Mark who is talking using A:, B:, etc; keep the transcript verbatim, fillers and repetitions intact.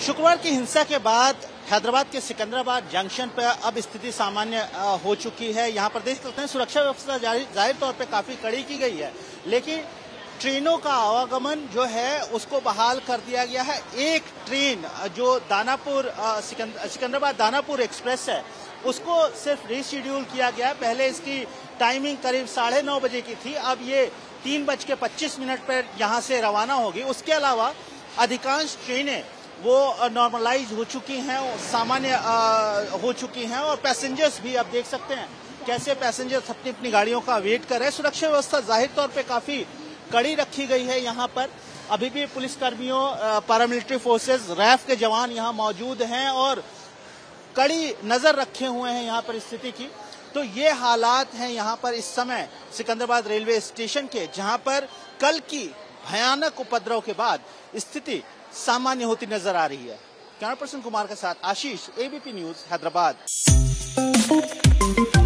A: शुक्रवार की हिंसा के बाद हैदराबाद के सिकंदराबाद जंक्शन पर अब स्थिति सामान्य हो चुकी है। यहाँ पर देख सकते हैं सुरक्षा व्यवस्था जाहिर तौर पे काफी कड़ी की गई है, लेकिन ट्रेनों का आवागमन जो है उसको बहाल कर दिया गया है। एक ट्रेन जो दानापुर सिकंदराबाद दानापुर एक्सप्रेस है उसको सिर्फ रीशेड्यूल किया गया है। पहले इसकी टाइमिंग करीब साढ़े नौ बजे की थी, अब ये तीन बज के पच्चीस मिनट पर यहाँ से रवाना होगी। उसके अलावा अधिकांश ट्रेनें वो नॉर्मलाइज हो चुकी हैं, सामान्य हो चुकी हैं और पैसेंजर्स भी आप देख सकते हैं कैसे पैसेंजर्स अपनी अपनी गाड़ियों का वेट कर रहे हैं। सुरक्षा व्यवस्था जाहिर तौर पे काफी कड़ी रखी गई है। यहाँ पर अभी भी पुलिसकर्मियों, पैरामिलिट्री फोर्सेस, रैफ के जवान यहाँ मौजूद हैं और कड़ी नजर रखे हुए हैं यहाँ पर स्थिति की। तो ये हालात हैं यहाँ पर इस समय सिकंदराबाद रेलवे स्टेशन के, जहाँ पर कल की भयानक उपद्रव के बाद स्थिति सामान्य होती नजर आ रही है। कैमरा पर्सन कुमार के साथ आशीष, एबीपी न्यूज हैदराबाद।